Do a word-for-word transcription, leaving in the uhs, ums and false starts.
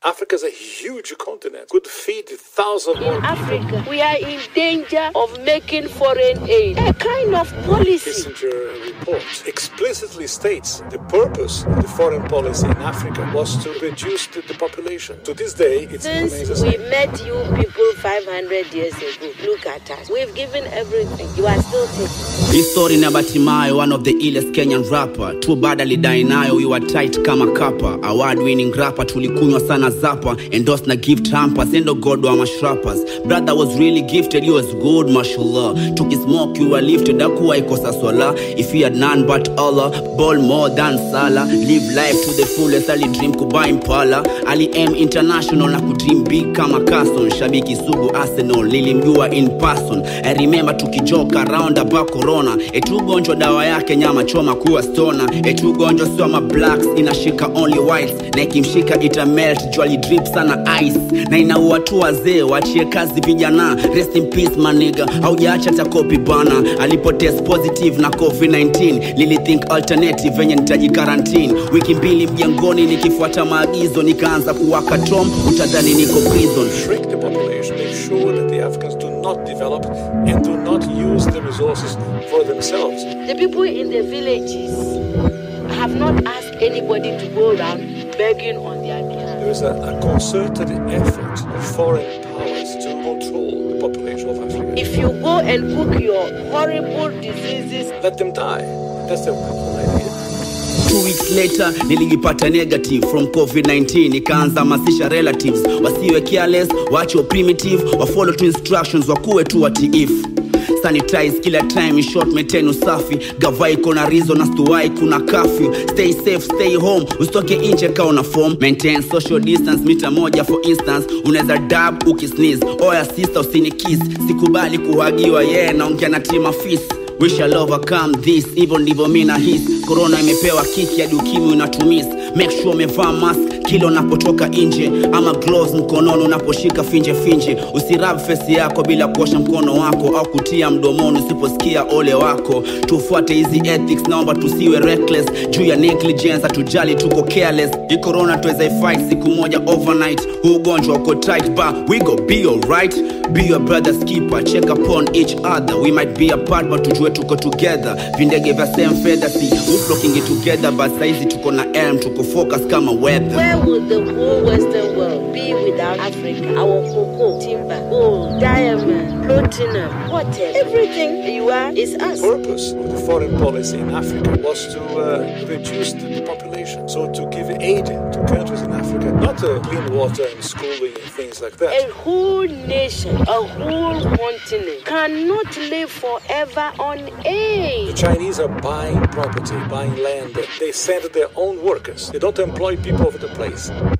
Africa is a huge continent. Could feed thousands more In people. Africa, we are in danger of making foreign aid a kind of policy. Kissinger report explicitly states the purpose of the foreign policy in Africa was to reduce the, the population. To this day, it remains the Since same. we met you people five hundred years ago, look at us. We've given everything. You are still taking. This story na Bati Mayo, one of the illest Kenyan rapper. Too bad alidai nayo, we were tight kama kapa. Award winning rapper, tulikunywa sana zapa. Endorsed na gift hampers, endo god wa mashrappers. Brother was really gifted, he was good, mashallah. Took his smoke, you were lifted, akuwa ikosa swala. If he had none but Allah, ball more than Salah. Live life to the fullest, ali dream kuba impala. Ali aim international na kudream big kama Carson. Shabiki sugu Arsenal, nilimjua in person. I remember tukijoke around about corona. Etu gonjwa dawa yake nyama choma kuwa stoner. Etu gonjwa soma blacks, inashika only whites. Na ikimshika ita melt, jwali drip sana ice. Na inaua tu wazee, wachie kazi vijana. Rest in peace maniga, haujaacha ta copy bana. Alipo test positive na covid nineteen. Lili think alternative, venye nitaji quarantine. Wiki mbili mjangoni nikifuata maagizo. Nikaanza kuwaka trom, utadhani niko prison. Shrink the population, make sure that the Africans do not develop and do not use the resources for themselves. The people in the villages have not asked anybody to go around begging on their behalf. There is a, a concerted effort of foreign powers to control the population of Africa. If you go and cook your horrible diseases, Let them die. That's the whole idea. Two weeks later, nilijipata negative from covid nineteen. Nikaanza masisha relatives wasiwe careless, wacho primitive, wafollow to instructions, wakuwe tu watiifu. Sanitize kila time, short maintain usafi. Gavai kuna reason as to why kuna curfew. Stay safe, stay home, usitoke inje ka una form. Maintain social distance, mita moja for instance. Unaweza dab ukisneeze, oya sister usini kiss. Sikubali kuhagiwa, yeah, naongea na team afis. We shall overcome this, even ndivyo mimi na his. Corona imepewa kiki hadi ukimwi unatumiss. Make sure umevaa mask kila unapotoka nje, ama gloves mkononi unaposhika finje finje. Usirab face yako bila kuosha mkono wako, au kutia mdomoni usiposikia ole wako. Tufuate hizi ethics, naomba tusiwe reckless. Juu ya negligence tujali tuko careless. Hii corona tuweza fight siku moja overnight. Huu ugonjwa uko tight but we go be alright. Be your brother's keeper, check upon each other. We might be apart but tujue tuko together. Vindege vya same feather, see we flocking it together. But saizi tuko na elm, tuko focus kama weather. where would the whole Western world be without Africa? Our cocoa, timber, gold, diamond, platinum, whatever. Everything you are is us. The purpose of the foreign policy in Africa was to uh, reduce the, the population. So to give aid to countries in Africa, not to clean water and schooling and things like that. A whole nation, a whole continent cannot live forever on aid. The Chinese are buying property, buying land. They send their own workers. They don't employ people over the place.